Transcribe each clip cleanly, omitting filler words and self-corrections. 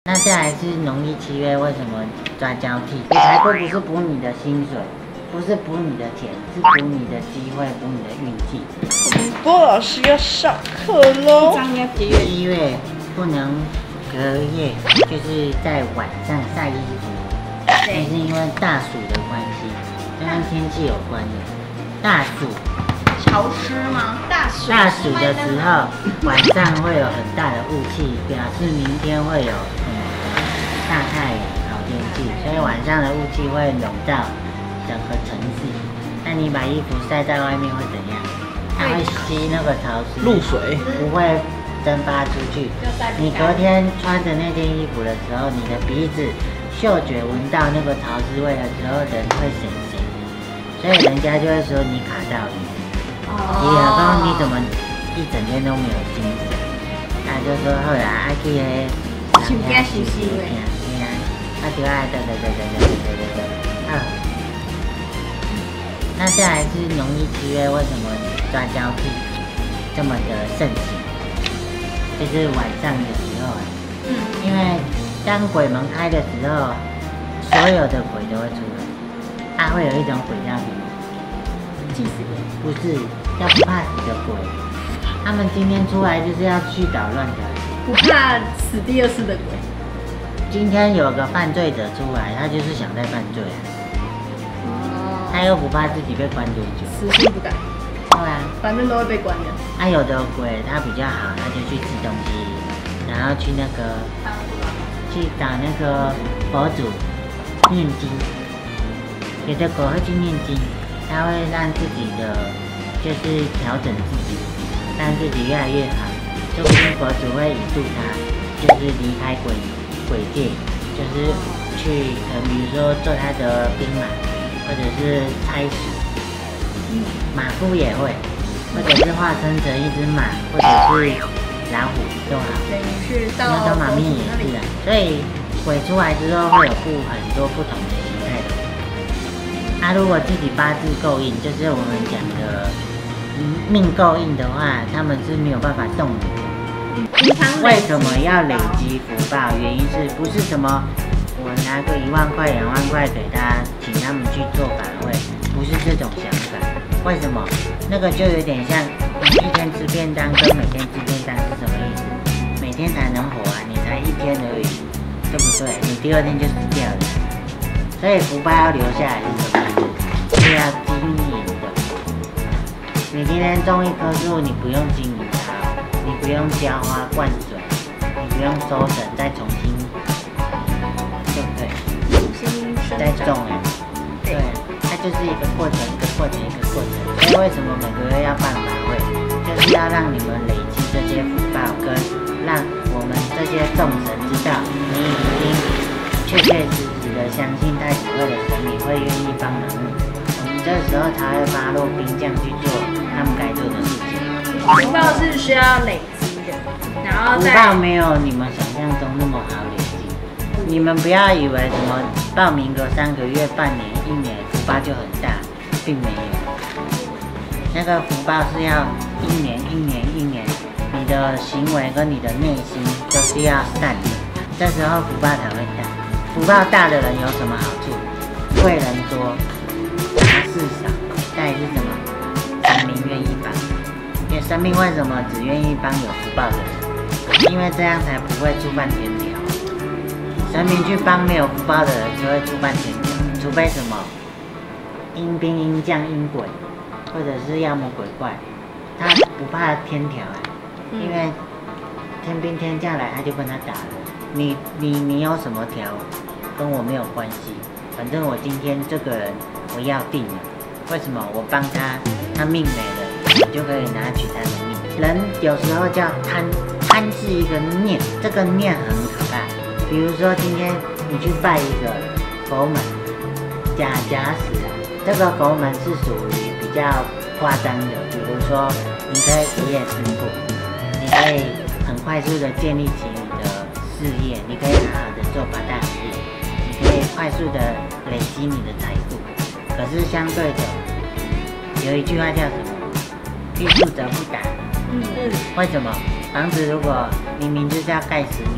那再来是农历7月，为什么抓交替？补财库不是补你的薪水，不是补你的钱，是补你的机会，补你的运气。 郭老师要上课喽。 7月不能隔夜，就是在晚上晒衣服，那是因为大暑的关系，跟天气有关的。大暑潮湿吗？大暑的时候，晚上会有很大的雾气，表示明天会有大太阳、好天气，所以晚上的雾气会笼罩整个城市。那你把衣服晒在外面会怎样？它会吸那个潮湿露水， 不会蒸发出去。你隔天穿着那件衣服的时候，你的鼻子、嗅觉闻到那个潮湿味的时候，人会神神，所以人家就会说你卡到雨。你老公你怎么一整天都没有精神？他就说后来爱去嘿， 心惊兮兮的， 对啊，他就爱对。那再来是农历7月，为什么抓交替这么的盛行？就是晚上的时候因为当鬼门开的时候，所有的鬼都会出来。它会有一种鬼叫什么？ 祭死鬼？ 不是，叫不怕死的鬼。他们今天出来就是要去捣乱的。 不怕死第二次的鬼。 今天有个犯罪者出来，他就是想再犯罪他又不怕自己被关多久， 死性不改。 对啊， 反正都会被关的。 有的鬼他比较好，他就去吃东西，然后去找那个佛祖念经。有的鬼会去念经，他会让自己的就是调整自己，让自己越来越好。说不定佛祖会引渡他，就是离开鬼界，就是去比如说做他的兵马。或者是差使，马夫也会，或者是化身成一只马，或者是老虎都好。 等于是到马面也是啊。所以鬼出来之后会有很多不同的形态的。如果自己八字够硬，就是我们讲的命够硬的话，他们是没有办法动你的。为什么要累积福报？原因是不是什么？我拿个1万块、2万块给他，请他们去做法会，不是这种想法。为什么？那个就有点像你一天吃便当跟每天吃便当是什么意思？每天才能活你才1天而已，对不对？你第2天就死掉了。所以福报要留下来是什么意思？是要经营的。你今天种一棵树，你不用经营它，你不用浇花灌水，你不用收成，再重新。对不对？在种对，它就是一个过程，一个过程。所以为什么每个月要办法会，就是要让你们累积这些福报，跟让我们这些众神知道，你已经确实的相信太子会的神明会愿意帮忙你，我们这时候才会发落兵将去做他们该做的事情。 福报是需要累积的，然后福报没有你们想象中那么好累积。你们不要以为什么报名个3个月、半年、1年，福报就很大，并没有。那个福报是要一年，你的行为跟你的内心都是要善的，这时候福报才会大。福报大的人有什么好处？贵人多，杂事少，再来是什么？神明愿意帮。因为神明为什么只愿意帮有福报的人？因为这样才不会触犯天条。神明去帮没有福报的人，就会触犯天条，除非什么阴兵、阴将、阴鬼，或者是妖魔鬼怪，他不怕天条因为天兵天将来他就跟他打了。你有什么条，跟我没有关系，反正我今天这个人我要定了。为什么？我帮他命没了，我就可以拿取他的命。人有时候叫贪，贪是一个念，这个念很可怕。比如说今天你去拜一个佛门，假使这个佛门是属于比较夸张的，比如说你可以一夜致富，你可以很快速的建立起你的事业，你可以好好的做发大事，你可以快速的累积你的财富。可是相对的，有一句话叫什么？欲速则不达。为什么？房子如果明明就是要盖10年，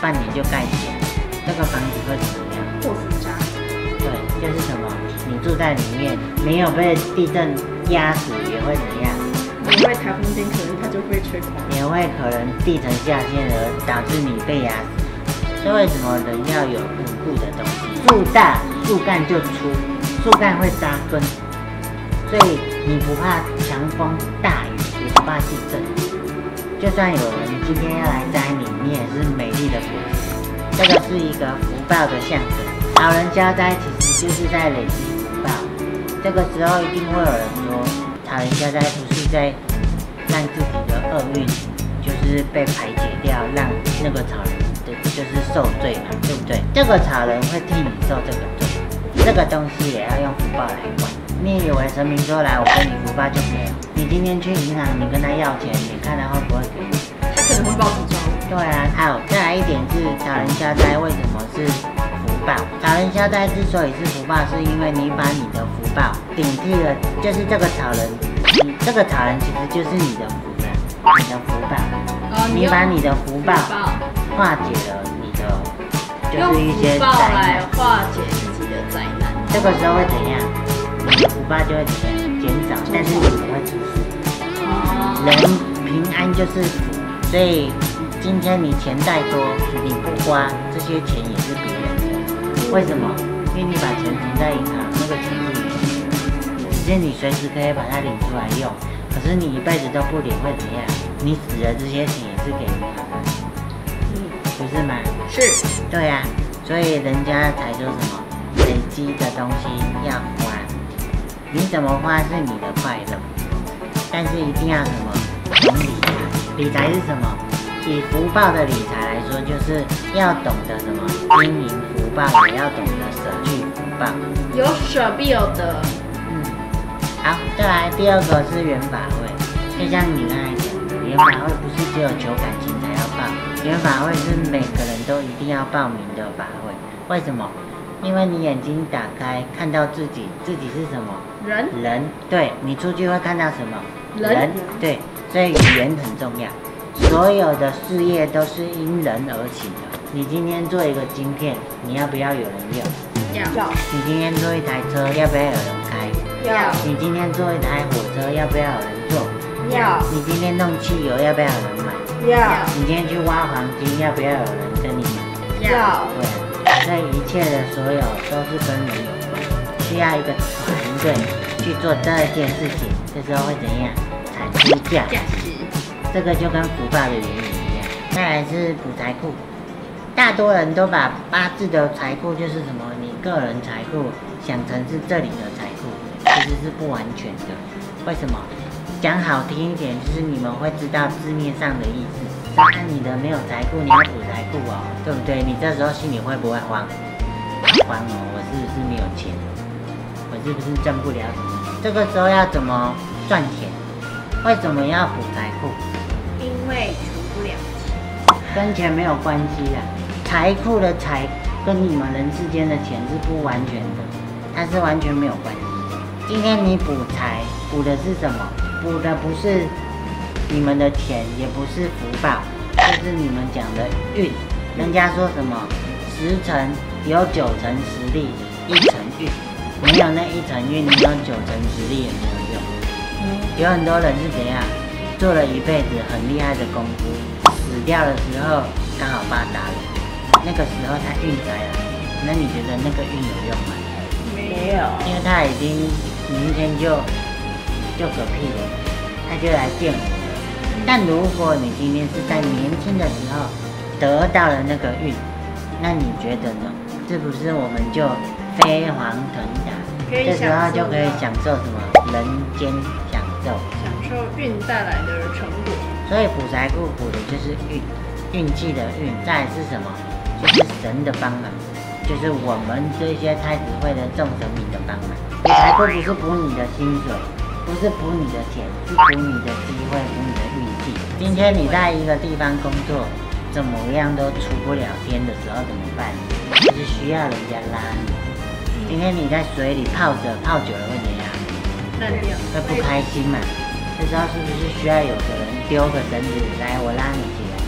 半年就盖起来，这个房子会怎么样？ 破死渣。 对，就是什么，你住在里面没有被地震压死也会怎样？ 也会台风天，可能它就会吹垮。 也会可能地层下陷而导致你被压死。所以为什么人要有稳固的东西？树大树干就粗，树干会扎根，所以你不怕强风大雨，也不怕地震。就算有人今天要来摘你，你也是美丽的果实。这个是一个福报的象征。老人消灾其实就是在累积福报。这个时候一定会有人说，老人消灾不是在让自己的厄运就是被排解掉，让那个草人的就是受罪嘛，对不对？这个草人会替你受这个罪，这个东西也要用福报来管。你以为神明说来我给你福报就没有？你今天去银行，你跟他要钱，你看他会不会给你？ 他可能会报纸招。 对啊，好，再来一点是草人消灾为什么是福报？草人消灾之所以是福报，是因为你把你的福报顶替了，就是这个草人，这个草人其实就是你的福了，你的福报。你把你的福报化解了你的，就是一些灾来难， 化解自己的灾难。 这个时候会怎样？你的福报就会怎样减少，但是你不会出事。人平安就是福，所以今天你钱再多，你不花，这些钱也是别人的。为什么？因为你把钱存在银行，那个钱是你的，只是你随时可以把它领出来用。可是你一辈子都不领会怎样？你死了这些钱也是给银行的，不是吗？ 是， 对啊，所以人家才说什么累积的东西要花，你怎么花是你的快乐，但是一定要什么懂理财。理财是什么？以福报的理财来说，就是要懂得什么经营福报，也要懂得舍去福报。 有舍必有得。 好，再来第二个是缘法会，就像你刚才讲的，缘法会不是只有求感情才要报，缘法会是每个人都一定要报名的法会。为什么？因为你眼睛打开看到自己，自己是什么？人，对，你出去会看到什么？人，对，所以语言很重要。所有的事业都是因人而起的。你今天做一个晶片，你要不要有人用？ 要。 你今天做一台车，要不要有人开？ 要。 你今天做一台火车，要不要有人坐？ 要。 你今天弄汽油，要不要有人买？ 要。 你今天去挖黄金，要不要有人跟你买？ 要。 对，所以一切的所有都是跟人有关，需要一个团队去做这件事情，这时候会怎样？产出价值。这个就跟福报的原理一样。再来是补财库，大多人都把八字的财库就是什么，你个人财库想成是这里的财库，其实是不完全的。为什么？讲好听一点，就是你们会知道字面上的意思。当然你的没有财库，你要补财库哦，对不对？你这时候心里会不会慌？慌哦，我是不是没有钱？我是不是挣不了什么？这个时候要怎么赚钱？为什么要补财库？ 因为存不了钱， 跟钱没有关系啦。财库的财跟你们人世间的钱是不完全的，它是完全没有关系的。今天你补财，补的是什么？补的不是你们的钱，也不是福报，就是你们讲的运。人家说什么10成有9成实力，1成运，没有那1成运，你有9成实力也没有用。有很多人是怎样，做了一辈子很厉害的功夫，死掉的时候刚好发达了，那个时候他运来了，那你觉得那个运有用吗？ 没有， 因为他已经明天就嗝屁了，他就来见我了。但如果你今天是在年轻的时候得到了那个运，那你觉得呢？是不是我们就飞黄腾达？这时候就可以享受什么人间享受， 享受运带来的成果。 所以补财库补的就是运气的运，再来是什么？就是神的帮忙，就是我们这些太子会的众神明的帮忙。补财库不是补你的薪水，不是补你的钱，是补你的机会，补你的运气。今天你在一个地方工作，怎么样都出不了天的时候怎么办？就是需要人家拉你。今天你在水里泡久了会怎样？ 烂掉， 会不开心嘛？这时候是不是需要有个人丢个绳子来，我拉你起来？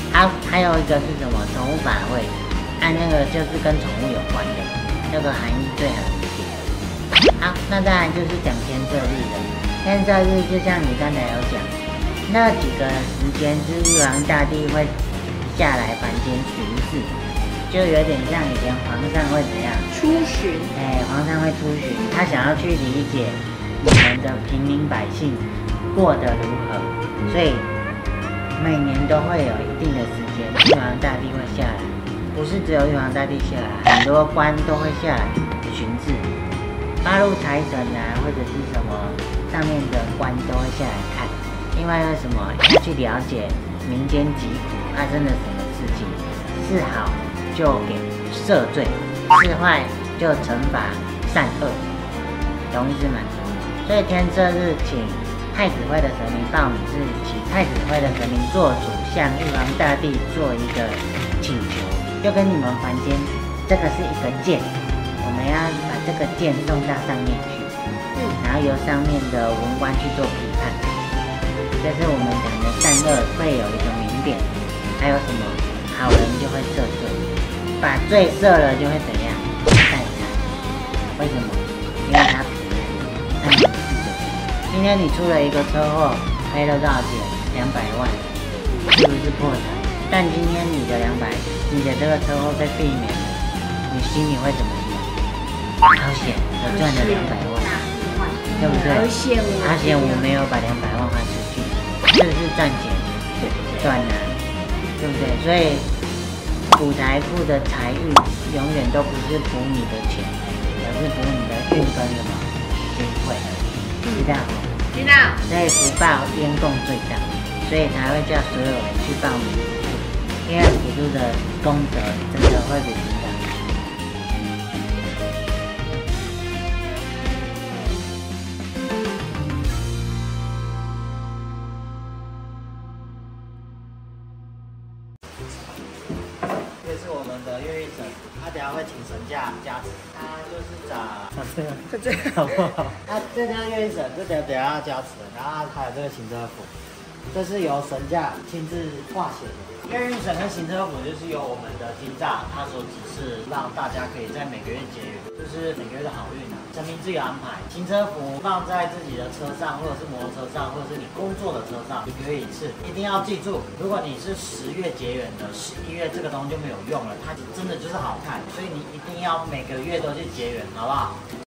还有一个是什么？宠物法会，那个就是跟宠物有关的，那个含义最好理解。好，那当然就是讲天赦日了。天赦日就像你刚才有讲，那几个时间是玉皇大帝会下来凡间巡视，就有点像以前皇上会怎样出巡， 皇上会出巡，他想要去理解你们的平民百姓过得如何，所以每年都会有一定的时间，玉皇大帝会下来，不是只有玉皇大帝下来，很多官都会下来巡视，八路财神啊，或者是什么上面的官都会下来看，因为什么要去了解民间疾苦发生了什么事情，是好就给赦罪，是坏就惩罚善恶，懂意思吗？所以天赦日请太子会的神明报名是请太子会的神明做主，向玉皇大帝做一个请求，就跟你们凡间这个是一个剑，我们要把这个剑送到上面去，然后由上面的文官去做批判，这是我们讲的善恶会有一个明点，还有什么好人就会赦罪，把罪赦了就会怎样善财，为什么？因为他平安，那你今天你出了一个车祸，赔了多少钱？200万，是不是破产？但今天你的这个车祸被避免了，你心里会怎么想？好险，我赚了200万，对不对？好险我没有把200万花出去，是不是赚钱？赚了，对不对？所以补财富的财运永远都不是补你的钱，而是补你的运跟什么机会，知道吗？ 知道。 所以福报烟供最大，所以才会叫所有人去报名辅助，因为辅助的功德真的会比平常。这是我们的月神，他等下会请神驾加持，他就是找好不好？他这叫月神，这等下要加持，然后还有这个行车符，这是由神驾亲自画写的。月运神跟行车符就是由我们的金吒他所指示，让大家可以在每个月结缘，就是每个月的好运啊，神明自己安排。行车符放在自己的车上，或者是摩托车上，或者是你工作的车上，1个月一次。一定要记住，如果你是10月结缘的，11月这个东西就没有用了，它真的就是好看，所以你一定要每个月都去结缘，好不好？